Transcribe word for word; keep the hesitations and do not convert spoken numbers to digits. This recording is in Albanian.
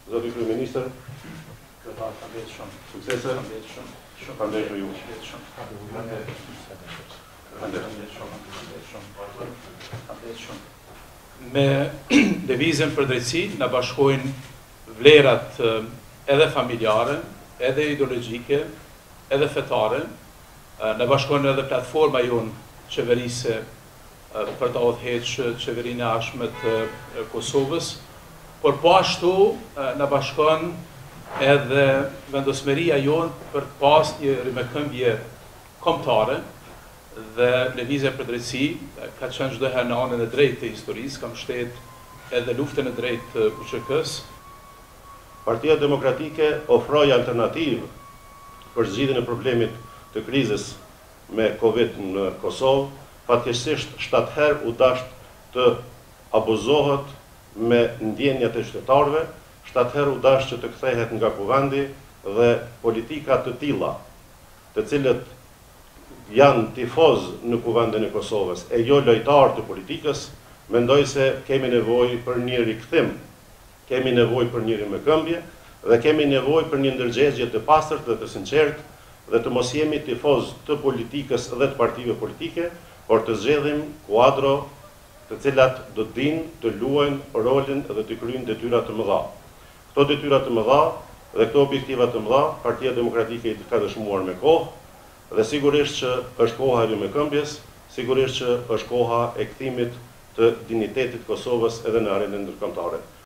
Zoti Kryeministër, Kryetar, faleminderit shumë. suksese. Faleminderit shumë. Shumë Faleminderit për ju. Faleminderit shumë. Faleminderit shumë. Faleminderit shumë. Faleminderit shumë. Me devizën për drejtësi na bashkojnë vlerat edhe familjare, edhe ideologjike, edhe fetare. Na bashkojnë edhe platforma jonë qeverise për të udhëheqë qeverinë e ardhshme të Kosovës, por po ashtu na bashkon edhe vendosmëria jonë për pas një rimekëmbje kombëtare dhe lëvizja për drejtësi ka qenë çdo herë në anën e drejtë të historisë, kam shtet edhe luftën e drejtë të U Q K-s. Partia Demokratike ofroi alternativë për zgjidhjen e problemit të krizës me Covid në Kosovë. Fatkeqësisht shtatë herë u dasht të abuzohet me ndjenjat e qytetarëve, shtatë herë u dasht që të kthehet nga kuvendi dhe politika të tilla, të cilët janë tifoz në kuvendin e Kosovës e jo lojtar të politikës, mendoj se kemi nevojë për një rikthim, kemi nevojë për një rimekëmbje dhe kemi nevojë për një ndërgjegjje të pastërt dhe të sinqertë dhe të mos jemi tifoz të politikës dhe të partive politike, por të zgjedhim kuadro të cilat do të dinë të luajnë rolin dhe të kryejnë detyra të mëdha. Këto detyra të mëdha dhe këto objektiva të mëdha, Partia Demokratike i ka dëshmuar me kohë dhe sigurisht që është koha e rimekëmbjes, sigurisht që është koha e kthimit të dinjitetit Kosovës edhe në arenën ndërkombëtare.